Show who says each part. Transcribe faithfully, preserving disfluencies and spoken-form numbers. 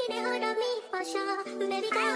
Speaker 1: taking it hard on me for sure. Baby girl,